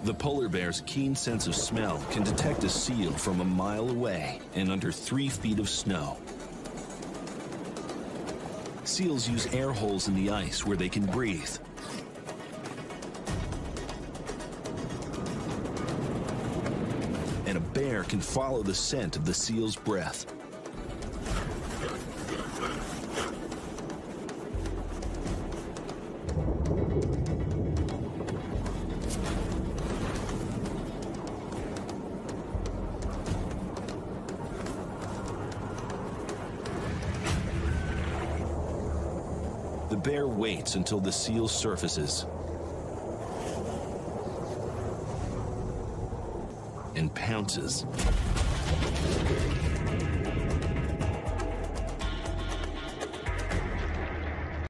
The polar bear's keen sense of smell can detect a seal from a mile away and under 3 feet of snow. Seals use air holes in the ice where they can breathe. And a bear can follow the scent of the seal's breath. The bear waits until the seal surfaces and pounces.